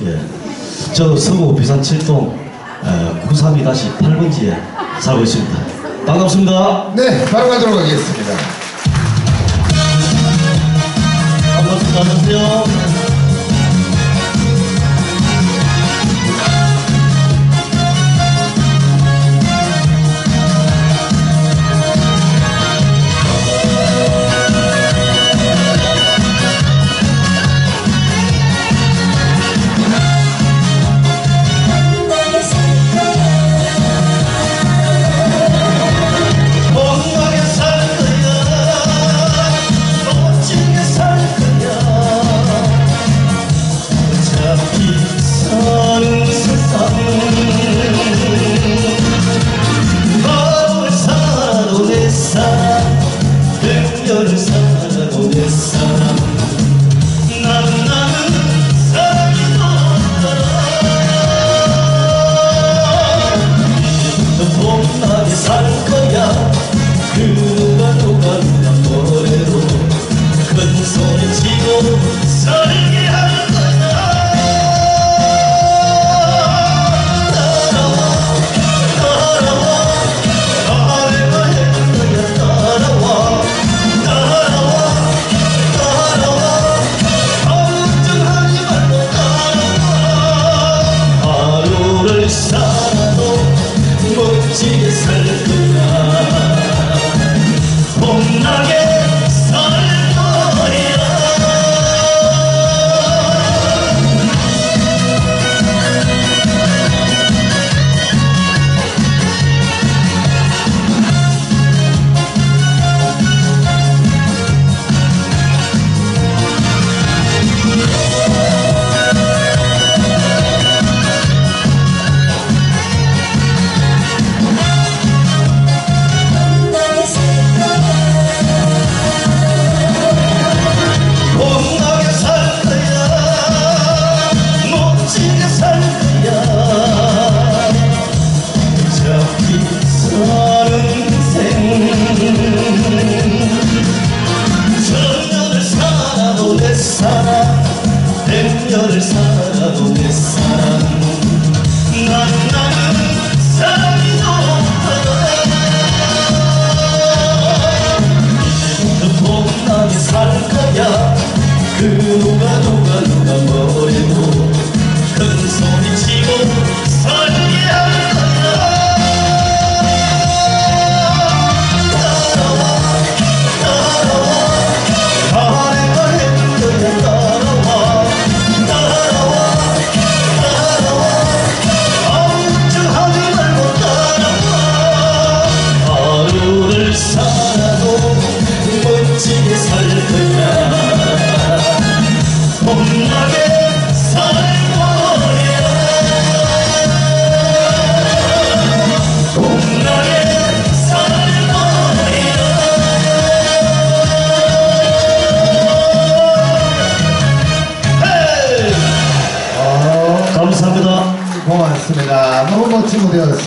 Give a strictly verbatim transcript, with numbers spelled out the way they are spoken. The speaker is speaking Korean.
예. 저 서구 비산 칠동 구삼이 팔 번지에 살고 있습니다. 반갑습니다. 네, 바로 가도록 하겠습니다. 반갑습니다. 안녕하세요. 백년을 살아도 내 사랑 나는 나는 사랑이 너더라 봄나게 살 거야 그 누가 누가 누가 노래로 큰 소리 치고 살게 할 거야 따라와 따라와 아내가 해줄 거야 따라와 살아도 멋지게 살 거야 봄나게 살 거야 백년을 살아도 내 사랑 나는 나는 사랑이 너더라 봄나게 살 거야 그 누가 누가 누가 뭐래도 큰 소리 치고 살게 할 거야 살아도 멋지게 살 거야 봄나게 살 거야 봄나게 살 거야 헤이! 감사합니다. 고맙습니다. 너무 멋진 무대였습니다.